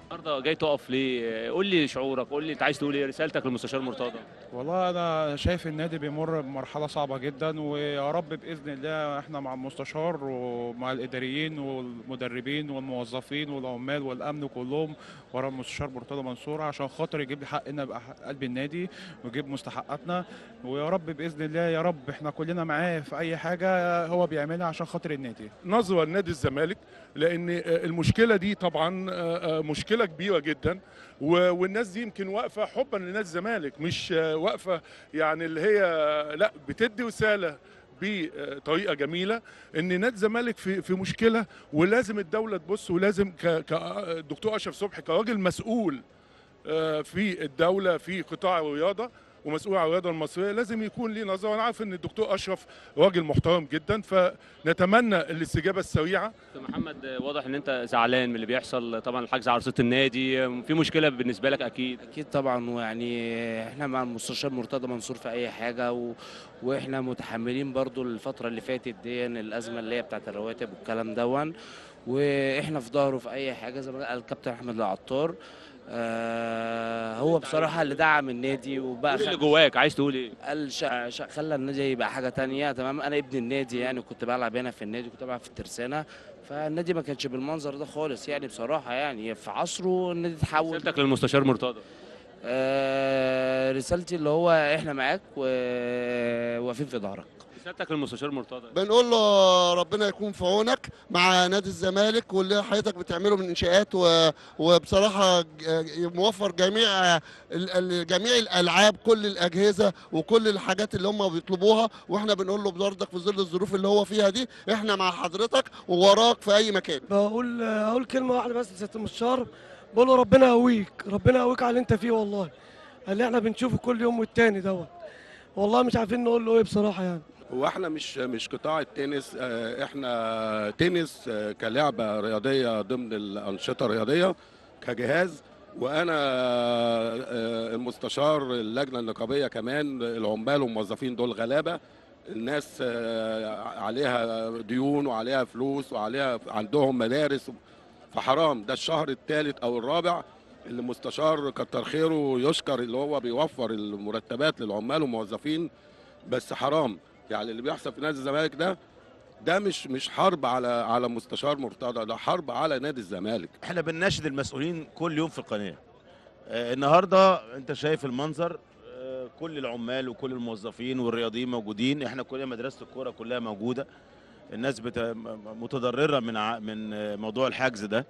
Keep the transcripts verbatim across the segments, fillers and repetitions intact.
النهارده جاي تقف ليه؟ قول لي شعورك، قول لي انت عايز تقول ايه، رسالتك للمستشار مرتضى. والله انا شايف النادي بيمر بمرحله صعبه جدا، ويا رب باذن الله احنا مع المستشار ومع الاداريين والمدربين والموظفين والعمال والامن كلهم ورا المستشار مرتضى منصور عشان خاطر يجيب لي حقنا بقى قلب النادي ويجيب مستحقاتنا. ويا رب باذن الله، يا رب احنا كلنا معاه في اي حاجه هو بيعملها عشان خاطر النادي. نظرة لنادي الزمالك، لان المشكله دي طبعا مشكله كبيره جدا، والناس دي يمكن واقفه حبا لنادي الزمالك، مش واقفه يعني اللي هي لا، بتدي رساله بطريقه جميله ان نادي الزمالك في في مشكله، ولازم الدوله تبص، ولازم كدكتور اشرف صبحي كراجل مسؤول في الدوله في قطاع الرياضه ومسؤول عن الرياضه المصريه لازم يكون ليه نظره. وانا عارف ان الدكتور اشرف راجل محترم جدا، فنتمنى الاستجابه السريعه. محمد، واضح ان انت زعلان من اللي بيحصل، طبعا الحجز على رصيد النادي في مشكله بالنسبه لك اكيد. اكيد طبعا، ويعني احنا مع المستشار مرتضى منصور في اي حاجه و... واحنا متحملين برضو الفتره اللي فاتت دي الازمه اللي هي بتاعت الرواتب والكلام دون، واحنا في ظهره في اي حاجه زي ما قال الكابتن احمد العطار. آه هو بصراحه اللي دعم النادي وبقى قول اللي جواك، عايز تقول ايه؟ قال شا... شا... خلى النادي يبقى حاجه تانية. تمام، انا ابن النادي يعني، كنت بلعب هنا في النادي، كنت بلعب في الترسانه، فالنادي ما كانش بالمنظر ده خالص يعني بصراحه. يعني في عصره النادي اتحول. رسالتك للمستشار مرتضى. آه رسالتي اللي هو احنا معاك وواقفين في ظهرك. رسالتك للمستشار مرتضى. بنقول له ربنا يكون في عونك مع نادي الزمالك واللي حضرتك بتعمله من انشاءات، و... وبصراحه موفر جميع ال... جميع الالعاب، كل الاجهزه وكل الحاجات اللي هم بيطلبوها، واحنا بنقول له برضك في ظل الظروف اللي هو فيها دي احنا مع حضرتك ووراك في اي مكان. بقول اقول كلمه واحده بس لسياده المستشار، بقول له ربنا يقويك، ربنا يقويك على اللي انت فيه والله، اللي احنا بنشوفه كل يوم والتاني دوت، والله مش عارفين نقول له ايه بصراحه يعني. هو احنا مش مش قطاع التنس، احنا تنس كلعبه رياضيه ضمن الانشطه الرياضيه كجهاز، وانا المستشار اللجنه النقابيه كمان. العمال والموظفين دول غلابه، الناس عليها ديون وعليها فلوس وعليها عندهم مدارس، فحرام ده الشهر الثالث او الرابع اللي المستشار كتر خيره يشكر اللي هو بيوفر المرتبات للعمال والموظفين، بس حرام يعني اللي بيحصل في نادي الزمالك ده ده مش مش حرب على على مستشار مرتضى، ده حرب على نادي الزمالك. احنا بنناشد المسؤولين كل يوم في القناه. آه النهارده انت شايف المنظر، آه كل العمال وكل الموظفين والرياضيين موجودين، احنا كلنا مدرسه الكوره كلها موجوده، الناس بت... متضرره من ع... من موضوع الحجز ده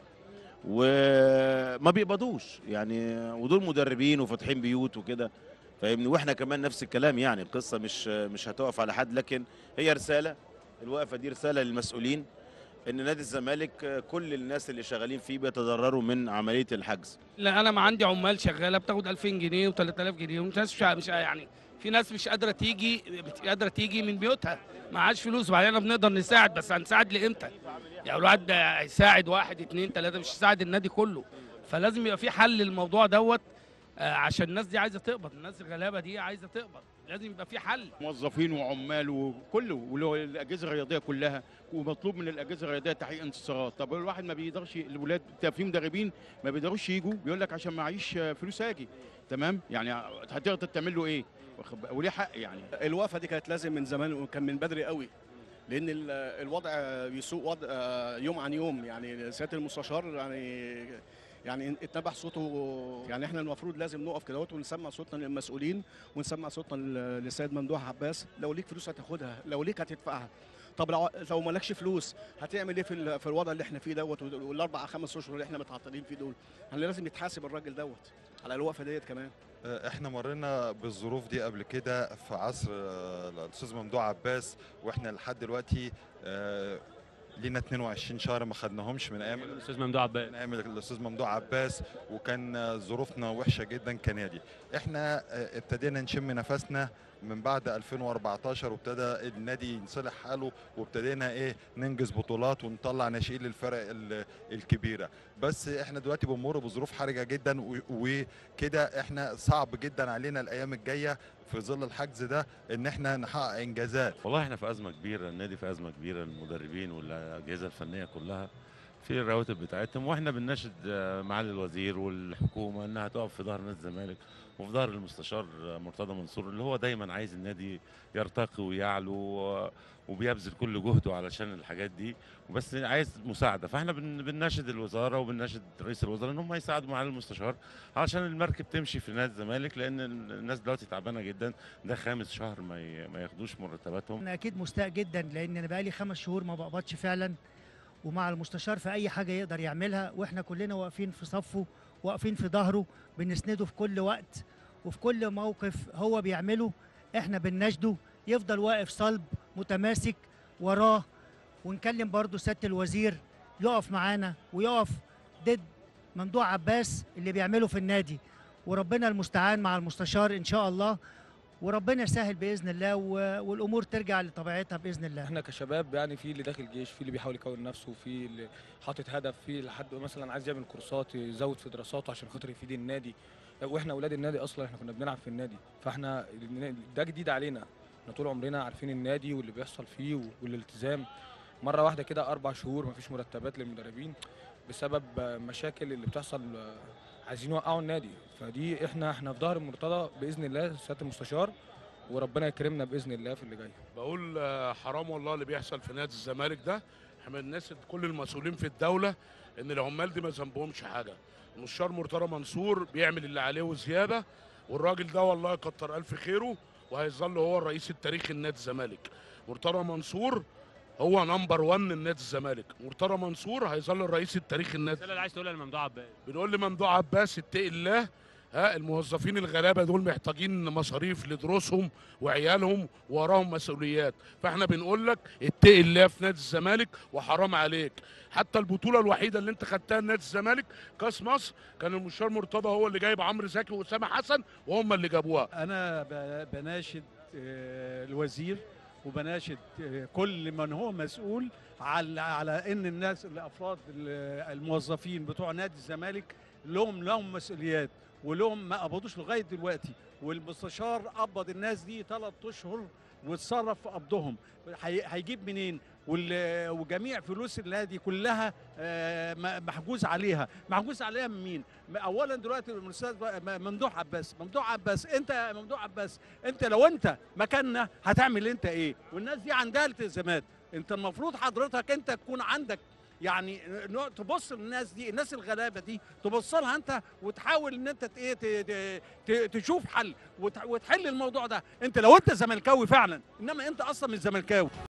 وما بيقبضوش يعني، ودول مدربين وفاتحين بيوت وكده فاهمني، واحنا كمان نفس الكلام يعني. القصه مش مش هتقف على حد، لكن هي رساله، الوقفه دي رساله للمسؤولين ان نادي الزمالك كل الناس اللي شغالين فيه بيتضرروا من عمليه الحجز. لا انا ما عندي عمال شغاله بتاخد ألفين جنيه و3000 جنيه، وناس مش مش يعني في ناس مش قادره تيجي قادره تيجي من بيوتها، معاش فلوس، وبعدين احنا بنقدر نساعد، بس هنساعد لامتى؟ يعني الواحد هيساعد واحد اتنين تلاته، مش يساعد النادي كله، فلازم يبقى في حل للموضوع دوت عشان الناس دي عايزه تقبض، الناس الغلابه دي عايزه تقبض، لازم يبقى في حل. موظفين وعمال وكله والاجهزه الرياضيه كلها، ومطلوب من الاجهزه الرياضيه تحقيق انتصارات. طب الواحد ما بيقدرش، الولاد في مدربين ما بيقدروش يجوا، بيقول لك عشان معيش فلوس اجي، تمام؟ يعني هتقدر تعمل له ايه؟ وليه حق يعني. الوقفه دي كانت لازم من زمان وكان من بدري قوي، لان الوضع بيسوء وضع يوم عن يوم. يعني سياده المستشار يعني يعني اتنبح صوته، يعني احنا المفروض لازم نقف كده ونسمع صوتنا للمسؤولين ونسمع صوتنا للسيد ممدوح عباس. لو ليك فلوس هتاخدها، لو ليك هتدفعها. طب لو لو مالكش فلوس هتعمل ايه في في الوضع اللي احنا فيه دوت، والاربع خمس اشهر اللي احنا متعطلين فيه دول؟ احنا لازم يتحاسب الراجل دوت على الوقفه ديت كمان. احنا مرينا بالظروف دي قبل كده في عصر الاستاذ ممدوح عباس، واحنا لحد دلوقتي لينا اتنين وعشرين شهر ما خدناهمش من ايام الاستاذ ممدوح عباس من ايام الاستاذ ممدوح عباس، وكان ظروفنا وحشه جدا كنادي. احنا ابتدينا نشم نفسنا من بعد ألفين وأربعتاشر، وابتدى النادي ينصلح حاله، وابتدينا ايه ننجز بطولات ونطلع ناشئين للفرق الكبيره. بس احنا دلوقتي بنمر بظروف حرجه جدا، وكده احنا صعب جدا علينا الايام الجايه في ظل الحجز ده ان احنا نحقق انجازات. والله احنا في ازمه كبيره، النادي في ازمه كبيره، المدربين والاجهزه الفنيه كلها في الرواتب بتاعتهم، واحنا بنناشد معالي الوزير والحكومه انها تقف في ظهر نادي الزمالك وفي ظهر المستشار مرتضى منصور اللي هو دايما عايز النادي يرتقي ويعلو وبيبذل كل جهده علشان الحاجات دي، وبس عايز مساعده. فاحنا بنناشد الوزاره وبنناشد رئيس الوزراء ان هم يساعدوا معالي المستشار علشان المركب تمشي في نادي الزمالك، لان الناس دلوقتي تعبانه جدا، ده خامس شهر ما ما ياخدوش مرتباتهم. انا اكيد مستاء جدا لان انا بقالي خمس شهور ما بقبضش فعلا، ومع المستشار في اي حاجه يقدر يعملها، واحنا كلنا واقفين في صفه واقفين في ظهره، بنسنده في كل وقت وفي كل موقف هو بيعمله احنا بنناشده يفضل واقف صلب متماسك وراه. ونكلم برضو سياده الوزير يقف معانا ويقف ضد ممدوح عباس اللي بيعمله في النادي، وربنا المستعان مع المستشار ان شاء الله، وربنا يسهل باذن الله والامور ترجع لطبيعتها باذن الله. احنا كشباب يعني في اللي داخل جيش، في اللي بيحاول يكون نفسه، في اللي حاطط هدف، في لحد مثلا عايز يعمل كورسات يزود في دراساته عشان خاطر يفيد النادي، واحنا اولاد النادي اصلا، احنا كنا بنلعب في النادي، فاحنا ده جديد علينا، احنا طول عمرنا عارفين النادي واللي بيحصل فيه والالتزام. مره واحده كده اربع شهور مفيش مرتبات للمدربين بسبب مشاكل اللي بتحصل، عايزين يوقعوا النادي. فدي احنا احنا في ظهر مرتضى باذن الله سياده المستشار، وربنا يكرمنا باذن الله في اللي جاي. بقول حرام والله اللي بيحصل في نادي الزمالك ده، احنا الناس كل المسؤولين في الدوله ان العمال دي ما ذنبهمش حاجه. المستشار مرتضى منصور بيعمل اللي عليه وزياده، والراجل ده والله كتر الف خيره، وهيظل هو الرئيس التاريخي لنادي الزمالك. مرتضى منصور هو نمبر واحد من نادي الزمالك، مرتضى منصور هيظل الرئيس التاريخي للنادي. اللي عايز تقولها لممدوح عباس؟ بنقول لممدوح عباس اتقي الله، ها الموظفين الغلابه دول محتاجين مصاريف لدروسهم وعيالهم وراهم مسؤوليات، فاحنا بنقول لك اتقي الله في نادي الزمالك وحرام عليك. حتى البطوله الوحيده اللي انت خدتها لنادي الزمالك كاس مصر كان المستشار مرتضى هو اللي جايب عمرو زكي واسامه حسن وهم اللي جابوها. انا بناشد الوزير وبناشد كل من هو مسؤول على على ان الناس الافراد الموظفين بتوع نادي الزمالك لهم لهم مسؤوليات ولهم ما قبضوش لغايه دلوقتي، والمستشار قبض الناس دي ثلاث اشهر واتصرف في قبضهم، هيجيب منين؟ وجميع فلوس النادي كلها محجوز عليها، محجوز عليها من مين؟ اولا دلوقتي الاستاذ ممدوح عباس، ممدوح عباس انت يا ممدوح عباس انت لو انت مكاننا هتعمل انت ايه؟ والناس دي عندها التزامات، انت المفروض حضرتك انت تكون عندك يعني تبص للناس دي، الناس الغلابه دي تبص لها انت وتحاول ان انت ايه تشوف حل وتحل الموضوع ده، انت لو انت زملكاوي فعلا، انما انت اصلا مش زملكاوي.